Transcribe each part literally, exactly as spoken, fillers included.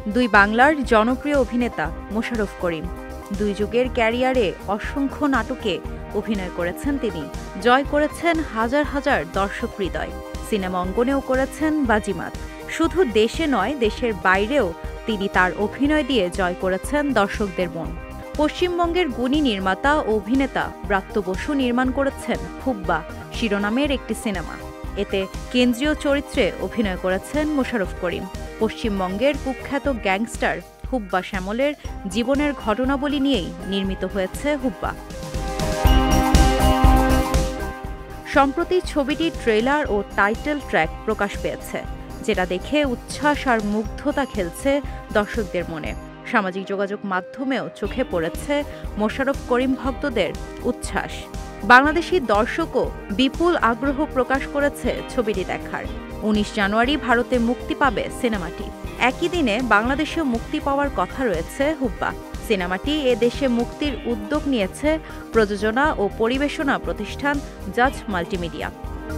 দুই বাংলার জনপ্রিয় অভিনেতা মোশাররফ করিম। দুই যুগের ক্যারিয়ারে অসংখ্য নাটকে অভিনয় করেছেন তিনি। জয় করেছেন হাজার হাজার দর্শক হৃদয়। সিনেমা অঙ্গনেও করেছেন বাজিমাত। শুধু দেশে নয়, দেশের বাইরেও তিনি তার অভিনয় দিয়ে জয় করেছেন দর্শকদের মন। পশ্চিমবঙ্গের গুণী নির্মাতা ও অভিনেতা ব্রাত্য বসু নির্মাণ করেছেন হুব্বা শিরোনামের একটি সিনেমা। এতে কেন্দ্রীয় চরিত্রে অভিনয় করেছেন মোশাররফ করিম। পশ্চিমবঙ্গের কুখ্যাত গ্যাংস্টার হুব্বা শ্যামলের জীবনের ঘটনাবলী নিয়েই নির্মিত হয়েছে হুব্বা। সম্প্রতি ছবিটির ট্রেলার ও টাইটেল ট্র্যাক প্রকাশ পেয়েছে, যেটা দেখে উচ্ছ্বাস আর মুগ্ধতা খেলছে দর্শকদের মনে। সামাজিক যোগাযোগ মাধ্যমেও চোখে পড়েছে মোশাররফ করিম ভক্তদের উচ্ছ্বাস। বাংলাদেশি দর্শকও বিপুল আগ্রহ প্রকাশ করেছে ছবিটি দেখার। উনিশ জানুয়ারি ভারতে মুক্তি পাবে সিনেমাটি। একই দিনে বাংলাদেশেও মুক্তি পাওয়ার কথা রয়েছে হুব্বা। সিনেমাটি এ দেশে মুক্তির উদ্যোগ নিয়েছে প্রযোজনা ও পরিবেশনা প্রতিষ্ঠান জাজ মাল্টিমিডিয়া।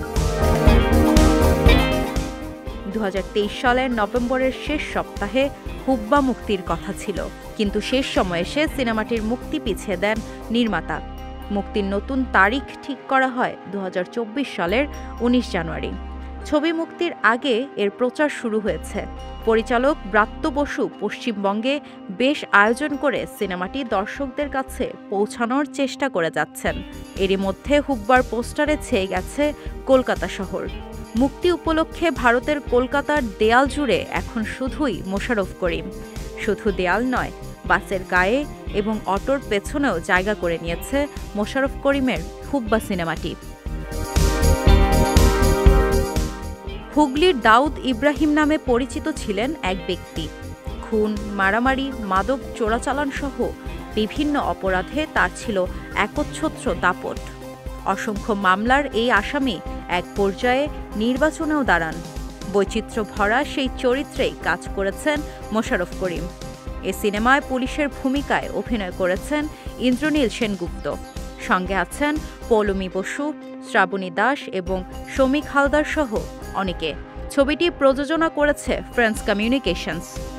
দু হাজার তেইশ সালের নভেম্বরের শেষ সপ্তাহে হুব্বা মুক্তির কথা ছিল, কিন্তু শেষ সময়ে এসে সিনেমাটির মুক্তি পিছিয়ে দেন নির্মাতা। মুক্তির নতুন তারিখ ঠিক করা হয় দু হাজার চব্বিশ সালের উনিশ জানুয়ারি। ছবি মুক্তির আগে এর প্রচার শুরু হয়েছে। পরিচালক ব্রাত্য বসু পশ্চিমবঙ্গে বেশ আয়োজন করে সিনেমাটি দর্শকদের কাছে পৌঁছানোর চেষ্টা করে যাচ্ছেন। এরই মধ্যে হুব্বার পোস্টারে ছেয়ে গেছে কলকাতা শহর। মুক্তি উপলক্ষে ভারতের কলকাতার দেয়াল জুড়ে এখন শুধুই মোশাররফ করিম। শুধু দেয়াল নয়, বাসের গায়ে এবং অটোর পেছনেও জায়গা করে নিয়েছে মোশাররফ করিমের হুব্বা সিনেমাটি। হুগলির দাউদ ইব্রাহিম নামে পরিচিত ছিলেন এক ব্যক্তি। খুন, মারামারি, মাদক চোরাচালান সহ বিভিন্ন অপরাধে তার ছিল একচ্ছত্র দাপট। অসংখ্য মামলার এই আসামি এক পর্যায়ে নির্বাচনেও দাঁড়ান। বৈচিত্র্য ভরা সেই চরিত্রেই কাজ করেছেন মোশাররফ করিম। এ সিনেমায় পুলিশের ভূমিকায় অভিনয় করেছেন ইন্দ্রনীল সেনগুপ্ত। সঙ্গে আছেন পৌলমী বসু, শ্রাবণী দাস এবং শমিক হালদার সহ অনেকে। ছবিটি প্রযোজনা করেছে ফ্রেন্ডস কমিউনিকেশনস।